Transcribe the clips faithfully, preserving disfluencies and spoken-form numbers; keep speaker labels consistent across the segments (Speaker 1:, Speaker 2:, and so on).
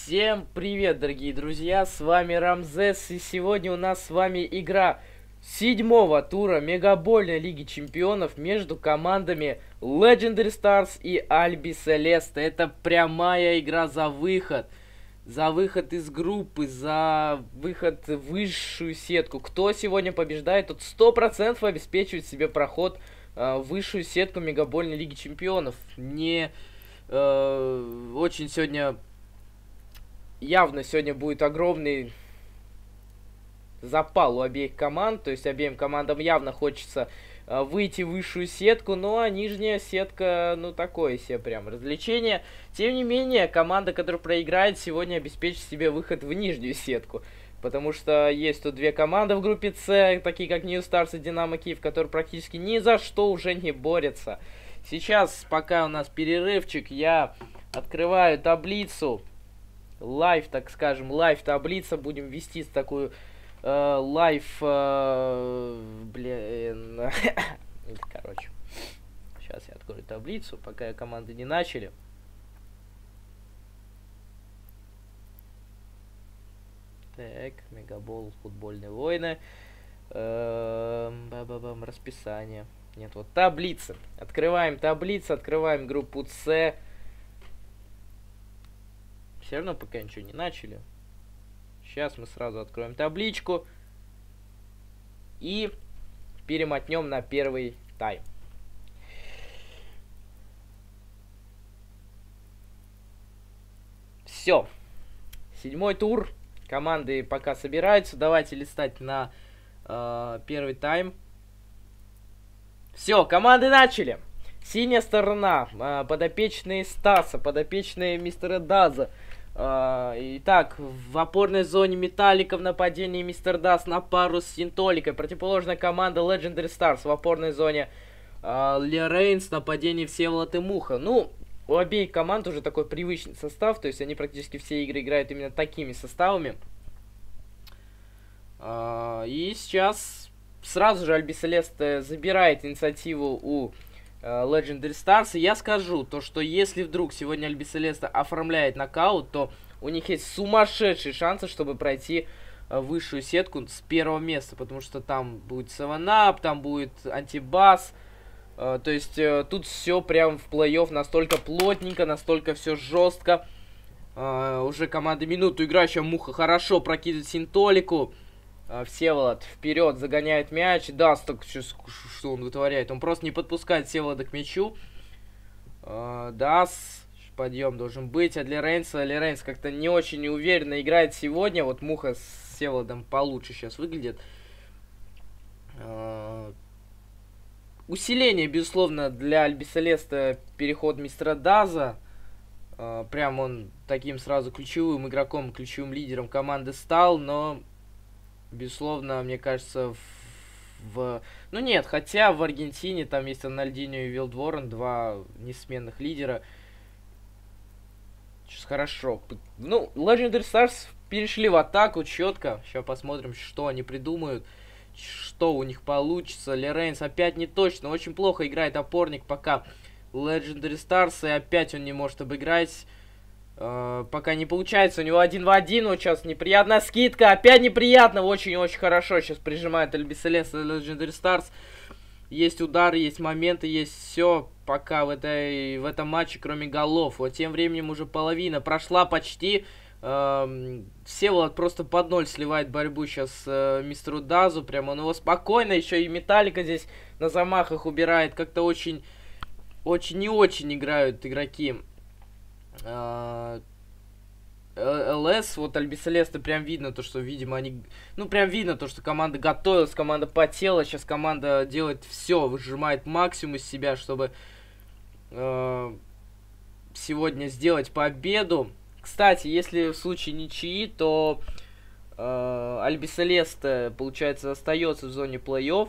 Speaker 1: Всем привет, дорогие друзья, с вами Рамзес, и сегодня у нас с вами игра седьмого тура Мегабольной Лиги Чемпионов между командами Legendary Stars и Альби Селеста. Это прямая игра за выход, за выход из группы, за выход в высшую сетку. Кто сегодня побеждает, тот сто процентов обеспечивает себе проход э, в высшую сетку Мегабольной Лиги Чемпионов. Мне э, очень сегодня... Явно сегодня будет огромный запал у обеих команд, то есть обеим командам явно хочется э, выйти в высшую сетку, ну а нижняя сетка, ну такое себе прям развлечение. Тем не менее, команда, которая проиграет, сегодня обеспечит себе выход в нижнюю сетку, потому что есть тут две команды в группе С, такие как New Stars и Динамо Киев, которые практически ни за что уже не борются. Сейчас, пока у нас перерывчик, я открываю таблицу. Лайв, так скажем, лайв таблица, будем вести такую э, лайв, э, блин, короче, сейчас я открою таблицу, пока команды не начали. Так, Мегабол, футбольные войны, э, ба-ба-бам, расписание, нет, вот таблица, открываем таблицу, открываем группу С. Все равно пока ничего не начали. Сейчас мы сразу откроем табличку и перемотнем на первый тайм. Все. Седьмой тур. Команды пока собираются. Давайте листать на э, первый тайм. Все, команды начали. Синяя сторона. Э, подопечные Стаса, подопечные мистера Даза. Uh, итак, в опорной зоне Металлика в нападении Мистер Дас на пару с Синтоликой. Противоположная команда Legendary Stars в опорной зоне uh, Ле Рейнс в нападении Всеволод и Муха. Ну, у обеих команд уже такой привычный состав, то есть они практически все игры играют именно такими составами. Uh, и сейчас сразу же Альби Селеста забирает инициативу у Legendary Stars. И я скажу, то что если вдруг сегодня Альби Селеста оформляет нокаут, то у них есть сумасшедшие шансы, чтобы пройти uh, высшую сетку с первого места, потому что там будет севен ап, там будет антибас. Uh, то есть uh, тут все прям в плей-офф настолько плотненько, настолько все жестко. Uh, уже команда минуту играющая Муха хорошо прокидывает Синтолику. Всеволод вперед загоняет мяч. Даст, так что он вытворяет. Он просто не подпускает Всеволода к мячу. Даст. Подъем должен быть. А для Рейнса, для Рейнс как-то не очень уверенно играет сегодня. Вот Муха с Всеволодом получше сейчас выглядит. Усиление, безусловно, для Альби Селеста переход мистера Даза. Прям он таким сразу ключевым игроком, ключевым лидером команды стал, но... Безусловно, мне кажется, в, в... Ну нет, хотя в Аргентине там есть Рональдиньо и Вилдворен, два несменных лидера. Сейчас хорошо. Ну, Legendary Stars перешли в атаку четко. Сейчас посмотрим, что они придумают. Что у них получится. Ле Рейнс опять не точно. Очень плохо играет опорник пока Legendary Stars. И опять он не может обыграть. Uh, пока не получается, у него один в один, вот сейчас неприятная скидка, опять неприятно, очень-очень хорошо, сейчас прижимает Альби Селеста Legendary Stars, есть удары, есть моменты, есть все, пока в, этой, в этом матче, кроме голов. Вот тем временем уже половина прошла почти, uh, Всеволод просто под ноль сливает борьбу сейчас uh, мистеру Дазу, прям он его спокойно, еще и Металлика здесь на замахах убирает, как-то очень, очень не очень играют игроки. ЛС, вот Альби Селеста прям видно то, что, видимо, они... Ну, прям видно то, что команда готовилась, команда потела. Сейчас команда делает все, выжимает максимум из себя, чтобы э, сегодня сделать победу. Кстати, если в случае ничьи, то э, Альби Селеста, получается, остается в зоне плей-офф.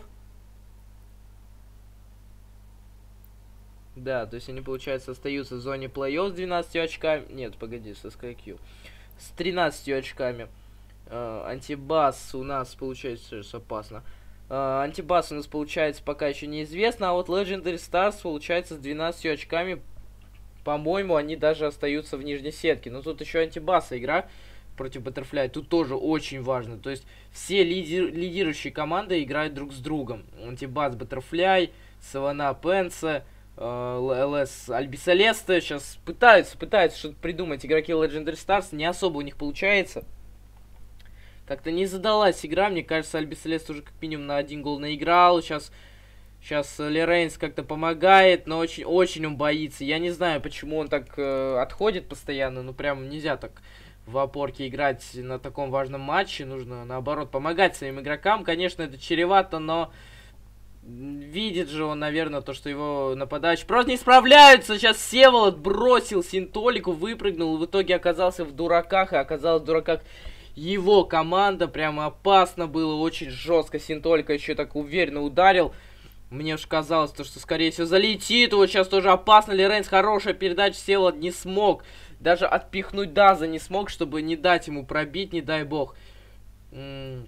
Speaker 1: Да, то есть они, получается, остаются в зоне плей-офф с двенадцатью очками. Нет, погоди, с эс ка кью. С тринадцатью очками. Э, антибас у нас, получается, опасно. Э, антибас у нас, получается, пока еще неизвестно. А вот Legendary Stars, получается, с двенадцатью очками по-моему, они даже остаются в нижней сетке. Но тут еще антибаса игра против Баттерфляя. Тут тоже очень важно. То есть все лидер, лидирующие команды играют друг с другом. Антибас, Баттерфляй, Савана, Пенса, ЛС, Альбисалеста. Сейчас пытаются, пытаются что-то придумать игроки Legendary Stars. Не особо у них получается. Как-то не задалась игра. Мне кажется, Альбисалест уже как минимум на один гол наиграл. Сейчас... Сейчас Лерейнс как-то помогает, но очень, очень он боится. Я не знаю, почему он так э, отходит постоянно. Ну, прям нельзя так в опорке играть на таком важном матче. Нужно, наоборот, помогать своим игрокам. Конечно, это чревато, но видит же он, наверное, то, что его нападающие просто не справляются. Сейчас Всеволод бросил Синтолику, выпрыгнул, в итоге оказался в дураках. И оказалось в дураках его команда. Прямо опасно было, очень жестко. Синтолика еще так уверенно ударил. Мне уж казалось, то, что, скорее всего, залетит. Вот сейчас тоже опасно. Лерейнс, хорошая передача. Всеволод не смог. Даже отпихнуть Даза не смог, чтобы не дать ему пробить, не дай бог. М-м-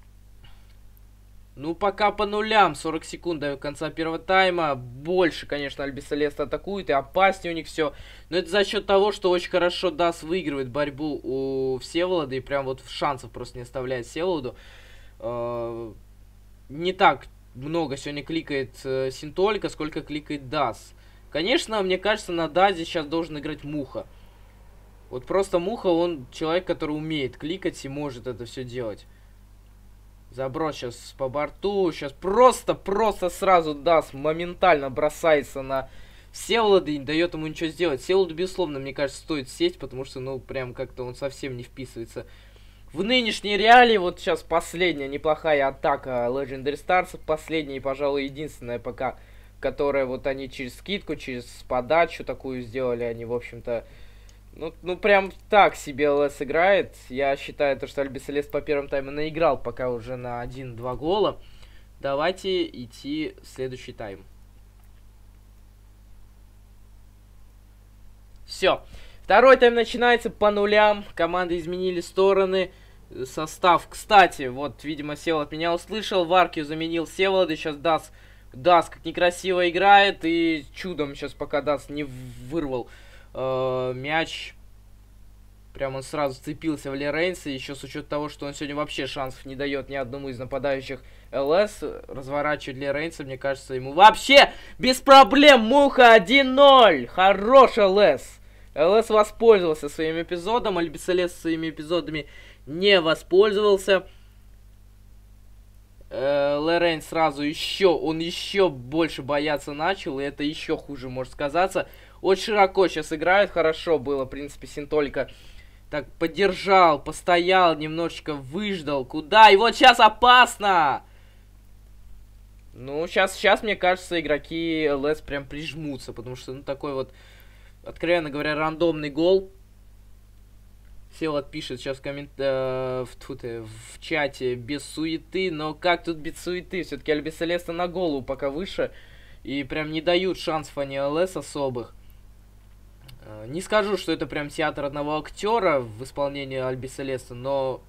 Speaker 1: ну, пока по нулям. сорок секунд до конца первого тайма. Больше, конечно, Альбисалест атакует. И опаснее у них все. Но это за счет того, что очень хорошо Даз выигрывает борьбу у Всеволода. И прям вот шансов просто не оставляет Всеволоду. Э-э- не так много сегодня кликает э, Синтолика, сколько кликает Даз. Конечно, мне кажется, на Дазе сейчас должен играть Муха. Вот просто Муха, он человек, который умеет кликать и может это все делать. Заброс сейчас по борту. Сейчас просто-просто сразу Даз моментально бросается на Всеволода и не дает ему ничего сделать. Всеволоду, безусловно, мне кажется, стоит сесть, потому что, ну, прям как-то он совсем не вписывается в нынешней реалии. Вот сейчас последняя неплохая атака Legendary Stars. Последняя и, пожалуй, единственная пока, которая вот они через скидку, через подачу такую сделали. Они, в общем-то, ну, ну прям так себе ЛС играет. Я считаю, то, что Альбисалест по первому тайму наиграл пока уже на один-два гола. Давайте идти в следующий тайм. Все. Второй тайм начинается по нулям. Команды изменили стороны. Состав. Кстати, вот, видимо, Всеволод меня услышал. Варкию заменил Всеволод. И сейчас Даз, Даз как некрасиво играет. И чудом сейчас пока Даз не вырвал э, мяч. Прям он сразу вцепился в Лерейнса. Еще с учетом того, что он сегодня вообще шансов не дает ни одному из нападающих ЛС. Разворачивать Лерейнса, мне кажется, ему вообще без проблем. Муха один ноль. Хорош ЛС. ЛС воспользовался своим эпизодом. Альбисалест своими эпизодами не воспользовался. Э, Лерейн сразу еще, он еще больше бояться начал, и это еще хуже может сказаться. Очень широко сейчас играют, хорошо было, в принципе, Синтолика так поддержал, постоял, немножечко выждал. Куда? И вот сейчас опасно! Ну, сейчас, сейчас, мне кажется, игроки ЛС прям прижмутся, потому что, ну, такой вот, откровенно говоря, рандомный гол. Всеволод пишет сейчас в, коммент... э, в, тьфу ты, в чате без суеты, но как тут без суеты? Все-таки Альбисалеста на голову пока выше, и прям не дают шансов они ЛС особых. Э, не скажу, что это прям театр одного актера в исполнении Альбисалеста, но...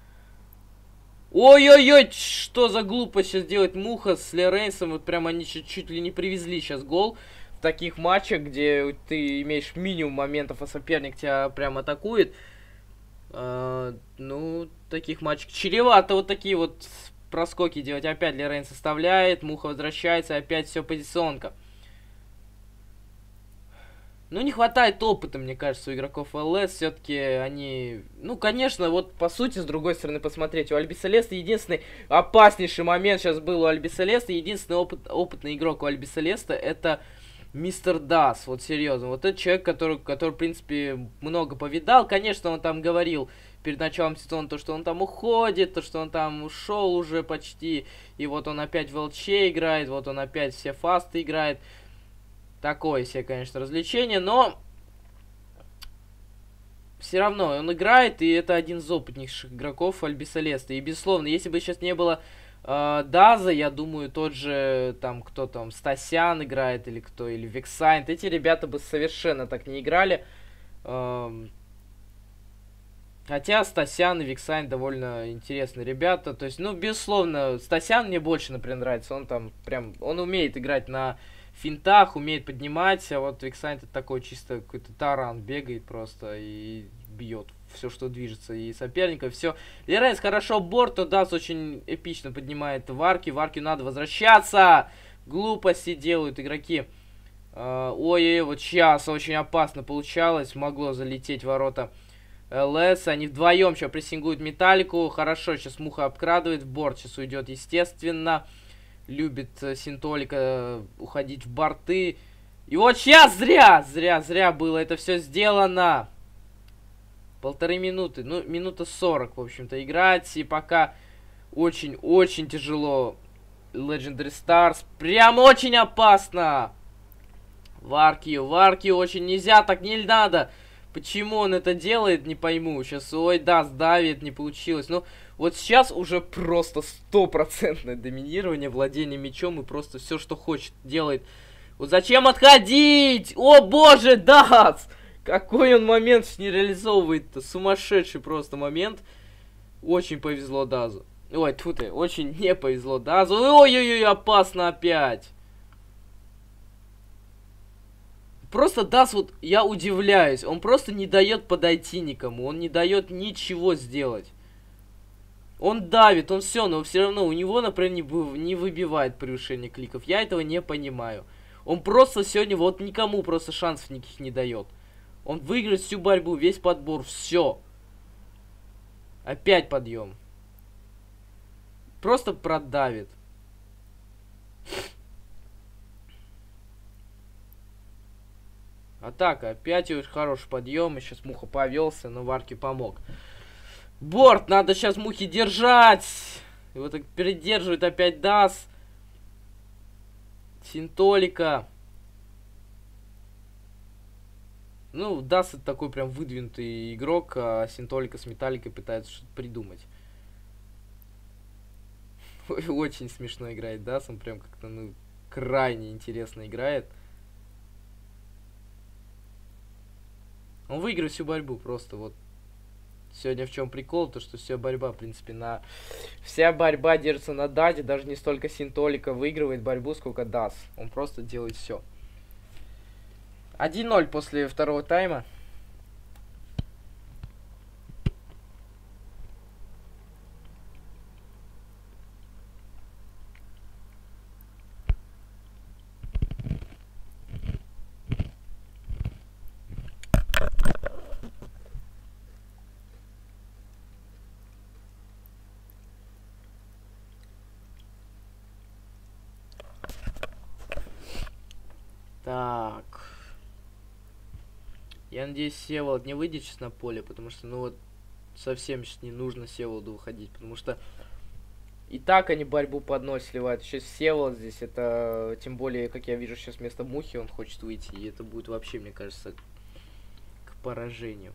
Speaker 1: Ой-ой-ой, что за глупость сейчас делать Муха с Лерейнсом, вот прям они чуть, чуть ли не привезли сейчас гол. В таких матчах, где ты имеешь минимум моментов, а соперник тебя прям атакует. Uh, ну, таких матчей чревато вот такие вот проскоки делать. Опять Лерейн составляет, Муха возвращается, опять все позиционка. Ну, не хватает опыта, мне кажется, у игроков ЛС. Все-таки они... Ну, конечно, вот по сути, с другой стороны, посмотреть. У Альбисалеста единственный опаснейший момент сейчас был у Альбисалеста. Единственный опыт, опытный игрок у Альбисалеста — это мистер Даз, вот серьезно. Вот этот человек, который, который, в принципе, много повидал. Конечно, он там говорил перед началом сезона, то, что он там уходит, то, что он там ушел уже почти. И вот он опять в ЛЧ играет, вот он опять все фасты играет. Такое себе, конечно, развлечение, но все равно он играет, и это один из опытнейших игроков Альбисалеста. И, безусловно, если бы сейчас не было э, Даза, я думаю, тот же, там, кто там, Стасян играет, или кто, или Вексайнт, эти ребята бы совершенно так не играли. Э, хотя Стасян и Вексайнт довольно интересные ребята. То есть, ну, безусловно, Стасян мне больше, например, нравится. Он там прям, он умеет играть на финтах, умеет поднимать, а вот Виксайн это такой чисто какой-то таран, бегает просто и бьет все, что движется, и соперника, все. Леренс хорошо борт, то Дас очень эпично поднимает Варки, Варки надо возвращаться! Глупости делают игроки. Ой-ой-ой, вот сейчас очень опасно получалось, могло залететь в ворота ЛС, они вдвоем сейчас прессингуют Металлику, хорошо, сейчас Муха обкрадывает, в борт сейчас уйдет, естественно. Любит Синтолика уходить в борты. И вот сейчас зря, зря, зря было это все сделано. Полторы минуты, ну, минута сорок, в общем-то, играть. И пока очень-очень тяжело Legendary Stars. Прям очень опасно. Варкию, Варкию очень нельзя, так не надо. Почему он это делает, не пойму. Сейчас, ой, да, сдавит, не получилось. Ну, вот сейчас уже просто стопроцентное доминирование, владение мячом и просто все, что хочет, делает. Вот зачем отходить? О, боже, Дац! Какой он момент не реализовывает-то. Сумасшедший просто момент. Очень повезло Дазу. Ой, тьфу ты, очень не повезло Дазу. Ой-ой-ой, опасно опять. Просто Дас, вот я удивляюсь, он просто не дает подойти никому, он не дает ничего сделать. Он давит, он все, но все равно у него, например, не, вы, не выбивает превышение кликов. Я этого не понимаю. Он просто сегодня вот никому просто шансов никаких не дает. Он выиграет всю борьбу, весь подбор, все. Опять подъем. Просто продавит. Атака. Опять очень хороший подъем. И сейчас Муха повелся, но Варки помог. Борт. Надо сейчас Мухи держать. Его так передерживает опять Дас. Синтолика. Ну, Дас это такой прям выдвинутый игрок, а Синтолика с Металликой пытается что-то придумать. Очень смешно играет Дас. Он прям как-то, ну, крайне интересно играет. Он выиграет всю борьбу просто, вот. Сегодня в чем прикол, то что вся борьба, в принципе, на... Вся борьба держится на Даде, даже не столько Синтолика выигрывает борьбу, сколько Дас. Он просто делает все. один ноль после второго тайма. Так. Я надеюсь, Всеволод не выйдет сейчас на поле, потому что, ну вот, совсем сейчас не нужно Всеволоду выходить, потому что и так они борьбу под ноль сливают. Сейчас Всеволод здесь, это, тем более, как я вижу, сейчас вместо Мухи он хочет выйти, и это будет вообще, мне кажется, к поражению.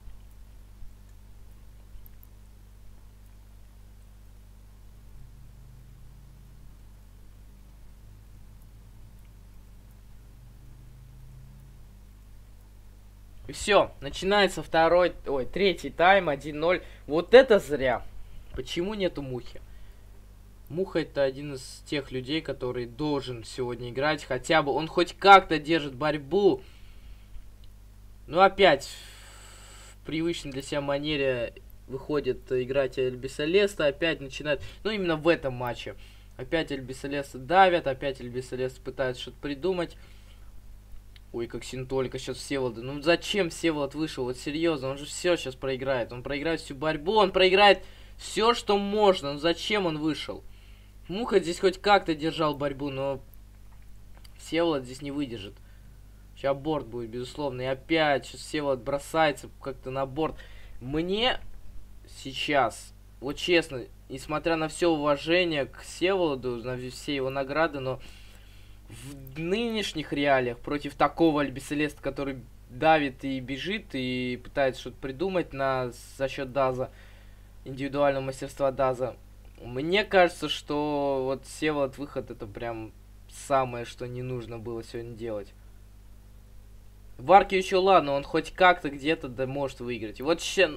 Speaker 1: И все, начинается второй, ой, третий тайм, один ноль. Вот это зря. Почему нету Мухи? Муха это один из тех людей, который должен сегодня играть. Хотя бы он хоть как-то держит борьбу. Ну опять в привычной для себя манере выходит играть Эльбисалеста. Опять начинает, ну именно в этом матче. Опять Эльбисалеста давят, опять Эльбисалеста пытается что-то придумать. Ой, как Синтолика сейчас Всеволода. Ну зачем Всеволод вышел? Вот серьезно, он же все сейчас проиграет. Он проиграет всю борьбу, он проиграет все, что можно. Ну зачем он вышел? Муха здесь хоть как-то держал борьбу, но Всеволод здесь не выдержит. Сейчас борт будет, безусловно. И опять сейчас Всеволод бросается как-то на борт. Мне сейчас, вот честно, несмотря на все уважение к Всеволоду, на все его награды, но в нынешних реалиях против такого Альбиселеста, который давит и бежит, и пытается что-то придумать на, за счет Даза, индивидуального мастерства Даза, мне кажется, что вот Всеволод выход это прям самое, что не нужно было сегодня делать. Варки еще ладно, он хоть как-то где-то да может выиграть. И вот сейчас...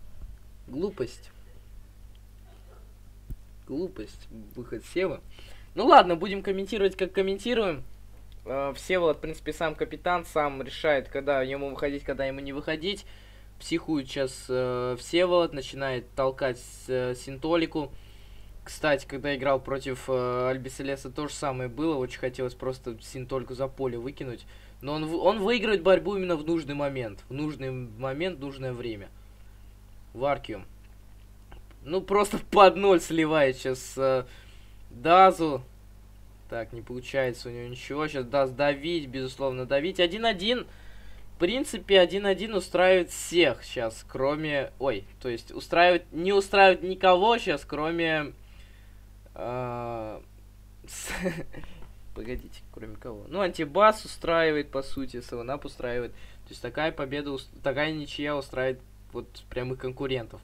Speaker 1: Глупость. Глупость. Выход Сева. Ну ладно, будем комментировать, как комментируем. Э, Всеволод, в принципе, сам капитан, сам решает, когда ему выходить, когда ему не выходить. Психует сейчас э, Всеволод, начинает толкать э, Синтолику. Кстати, когда играл против э, Альбиселеса, то же самое было. Очень хотелось просто Синтольку за поле выкинуть. Но он, он выигрывает борьбу именно в нужный момент. В нужный момент, в нужное время. Варкиум. Ну, просто под ноль сливает сейчас э, Дазу. Так, не получается у него ничего. Сейчас даст давить, безусловно, давить. один-один. В принципе, один-один устраивает всех сейчас, кроме... Ой, то есть устраивает... Не устраивает никого сейчас, кроме... Э, с... Погодите, кроме кого? Ну, антибас устраивает, по сути, севен ап устраивает. То есть такая победа, такая ничья устраивает вот прямых конкурентов.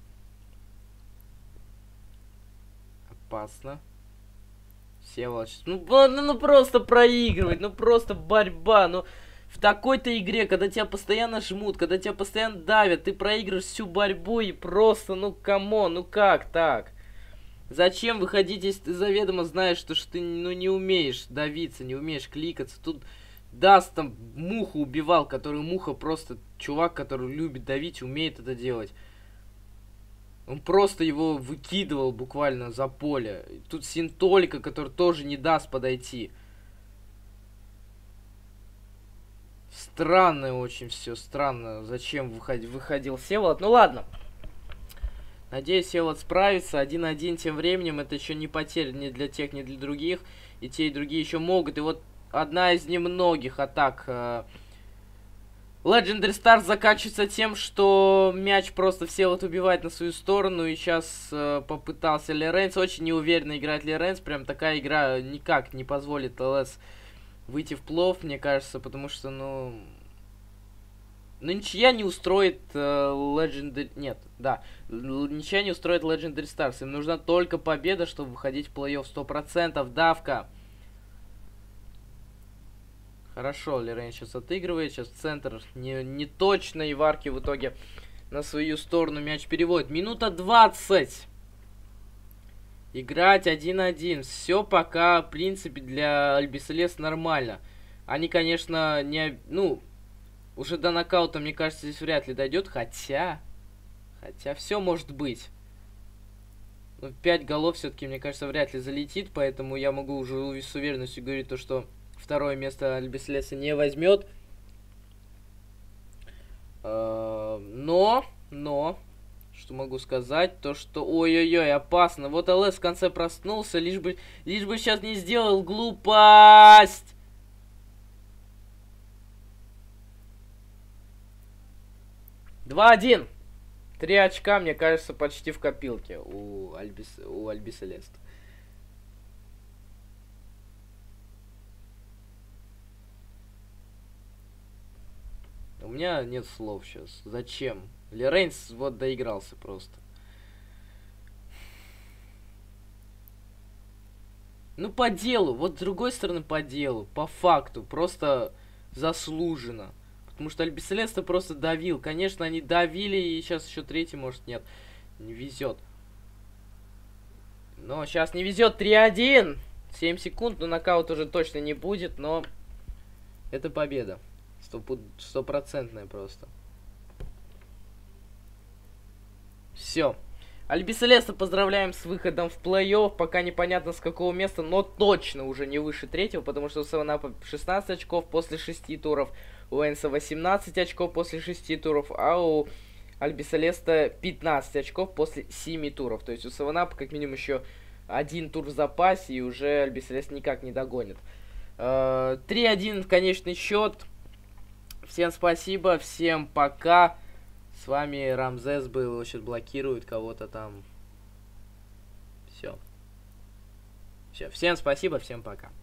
Speaker 1: Опасно. Всеволод. Ну, ну, ну просто проигрывать, ну просто борьба, ну... В такой-то игре, когда тебя постоянно жмут, когда тебя постоянно давят, ты проигрываешь всю борьбу и просто, ну камон, ну как так? Зачем выходить, если ты заведомо знаешь, что, что ты ну, не умеешь давиться, не умеешь кликаться? Тут Даст там муху убивал, который муха просто чувак, который любит давить, умеет это делать. Он просто его выкидывал буквально за поле. Тут Синтолика, который тоже не даст подойти. Странно очень все, странно. Зачем выходил, выходил Всеволод? Ну ладно. Надеюсь, Всеволод справится. один-один тем временем. Это еще не потеря ни для тех, ни для других. И те, и другие еще могут. И вот одна из немногих атак э, Legendary Stars заканчивается тем, что мяч просто Всеволод убивает на свою сторону. И сейчас э, попытался Леренс. Очень неуверенно играет Леренс. Прям такая игра никак не позволит ЛС выйти в плов, мне кажется, потому что, ну... Ну, ничья не устроит э, Legendary... Нет, да. Ничья не устроит Legendary Stars. Им нужна только победа, чтобы выходить в плей-офф сто процентов. Давка. Хорошо, Лерен сейчас отыгрывает. Сейчас центр не, не точно. И Варки в итоге на свою сторону мяч переводит. Минута двадцать. Играть один-один. Все пока, в принципе, для Альбиселес нормально. Они, конечно, не... Ну, уже до нокаута, мне кажется, здесь вряд ли дойдет. Хотя... Хотя все может быть. Ну, пять голов все-таки, мне кажется, вряд ли залетит. Поэтому я могу уже с уверенностью говорить то, что второе место Альбиселеса не возьмет. Но... Но... Что могу сказать? То, что... Ой-ой-ой, опасно. Вот ЛС в конце проснулся, лишь бы... Лишь бы сейчас не сделал глупость! два-один. Три очка, мне кажется, почти в копилке у Альбис... у Альбиселеста. У меня нет слов сейчас. Зачем? Лерейнс вот доигрался просто. Ну, по делу. Вот с другой стороны, по делу. По факту. Просто заслуженно. Потому что Альбиселеста просто давил. Конечно, они давили, и сейчас еще третий, может, нет. Не везет. Но сейчас не везет. три-один. семь секунд, но нокаут уже точно не будет, но это победа. Стопроцентная просто. Все. Альбиселеста поздравляем с выходом в плей-офф. Пока непонятно с какого места, но точно уже не выше третьего, потому что у севен апа шестнадцать очков после шести туров, у Энса восемнадцать очков после шести туров, а у Альбиселеста пятнадцать очков после семи туров. То есть у севен апа как минимум еще один тур в запасе, и уже Альбиселест никак не догонит. три-один конечный счет. Всем спасибо, всем пока. С вами Рамзес был, сейчас блокирует кого-то там. Все. Все. Всем спасибо, всем пока.